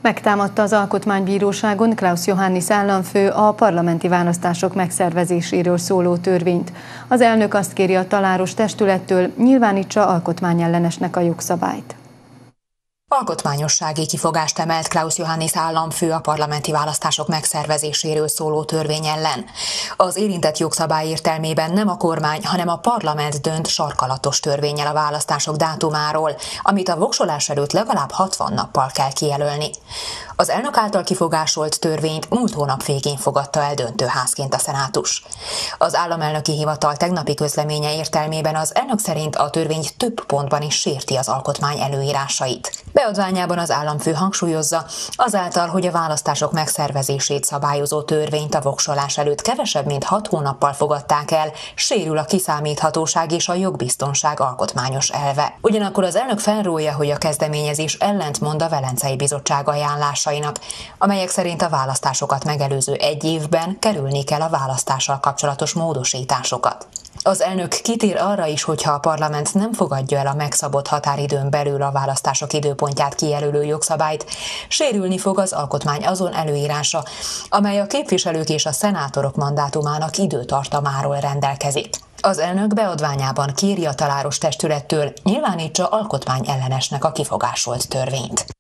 Megtámadta az Alkotmánybíróságon Klaus Johannis államfő a parlamenti választások megszervezéséről szóló törvényt. Az elnök azt kéri a taláros testülettől, nyilvánítsa alkotmányellenesnek a jogszabályt. Alkotmányossági kifogást emelt Klaus Johannis államfő a parlamenti választások megszervezéséről szóló törvény ellen. Az érintett jogszabály értelmében nem a kormány, hanem a parlament dönt sarkalatos törvénnyel a választások dátumáról, amit a voksolás előtt legalább 60 nappal kell kijelölni. Az elnök által kifogásolt törvényt múlt hónap végén fogadta el döntőházként a szenátus. Az államelnöki hivatal tegnapi közleménye értelmében az elnök szerint a törvény több pontban is sérti az alkotmány előírásait. Beadványában az államfő hangsúlyozza, azáltal, hogy a választások megszervezését szabályozó törvényt a voksolás előtt kevesebb mint 6 hónappal fogadták el, sérül a kiszámíthatóság és a jogbiztonság alkotmányos elve. Ugyanakkor az elnök felrója, hogy a kezdeményezés ellentmond a Velencei Bizottság ajánlásainak, amelyek szerint a választásokat megelőző 1 évben kerülni kell a választással kapcsolatos módosításokat. Az elnök kitér arra is, hogyha a parlament nem fogadja el a megszabott határidőn belül a választások időpontját kijelölő jogszabályt, sérülni fog az alkotmány azon előírása, amely a képviselők és a szenátorok mandátumának időtartamáról rendelkezik. Az elnök beadványában kéri a taláros testülettől, nyilvánítsa alkotmányellenesnek a kifogásolt törvényt.